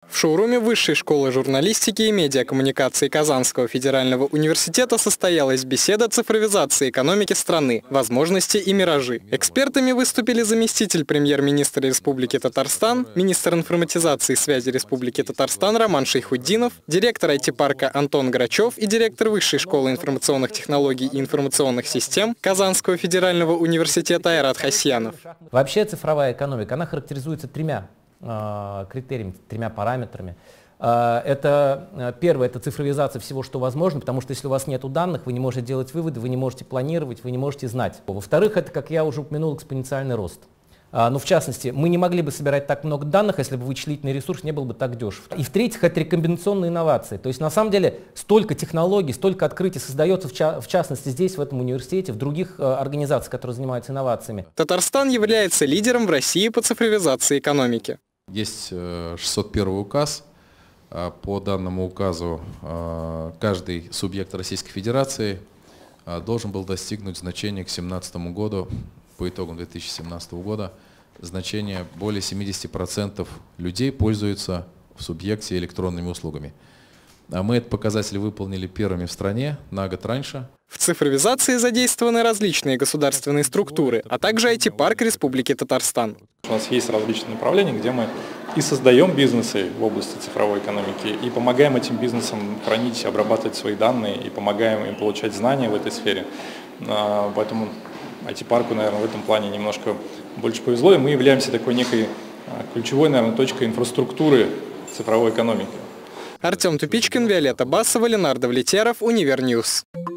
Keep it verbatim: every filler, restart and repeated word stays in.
В шоуруме Высшей школы журналистики и медиакоммуникации Казанского федерального университета состоялась беседа цифровизации экономики страны, возможности и миражи. Экспертами выступили заместитель премьер-министра Республики Татарстан, министр информатизации и связи Республики Татарстан Роман Шайхутдинов, директор ай ти-парка Антон Грачев и директор Высшей школы информационных технологий и информационных систем Казанского федерального университета Айрат Хасьянов. Вообще цифровая экономика, она характеризуется тремя критериями, тремя параметрами. Это первое, это цифровизация всего, что возможно, потому что если у вас нет данных, вы не можете делать выводы, вы не можете планировать, вы не можете знать. Во-вторых, это, как я уже упомянул, экспоненциальный рост. Но в частности, мы не могли бы собирать так много данных, если бы вычислительный ресурс не был бы так дешев. И в-третьих, это рекомбинационные инновации. То есть на самом деле столько технологий, столько открытий создается, в, ча в частности здесь, в этом университете, в других э, организациях, которые занимаются инновациями. Татарстан является лидером в России по цифровизации экономики. Есть шестьсот первый указ. По данному указу каждый субъект Российской Федерации должен был достигнуть значения к две тысячи семнадцатому году, по итогам две тысячи семнадцатого года, значение более семидесяти процентов людей пользуются в субъекте электронными услугами. А мы этот показатель выполнили первыми в стране на год раньше. В цифровизации задействованы различные государственные структуры, а также ай ти-парк Республики Татарстан. У нас есть различные направления, где мы и создаем бизнесы в области цифровой экономики, и помогаем этим бизнесам хранить, обрабатывать свои данные, и помогаем им получать знания в этой сфере. Поэтому ай ти-парку, наверное, в этом плане немножко больше повезло, и мы являемся такой некой ключевой, наверное, точкой инфраструктуры цифровой экономики. Артем Тупичкин, Виолетта Басова, Ленардо Влетеров, Универньюз.